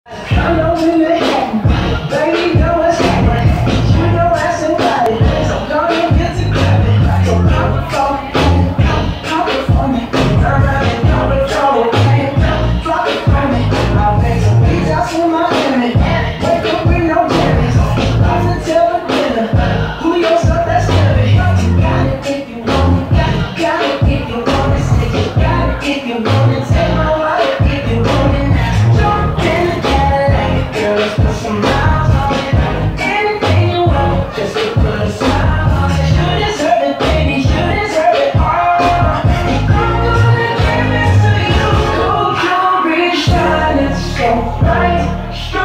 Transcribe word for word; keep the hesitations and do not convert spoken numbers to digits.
I know when it happened, baby, know what's happening. You know that's somebody, so don't even get to grab it. So pop it for me, pop it for me. Turn around and pop it for me, drop it for me. I'll make some beats out in Miami. Wake up with no jammies, off the tail of dinner. Who your stuff that's heavy? You got it if you want it, got it if you want it. Say you got it if you want it. Take my wallet if you want it. Jump in the Cadillac, girl, let's put some miles on it. Anything you want, just to put a smile on it. You deserve it, baby, you deserve it all. I'm gonna give it to you. Gold jewelry shining so bright.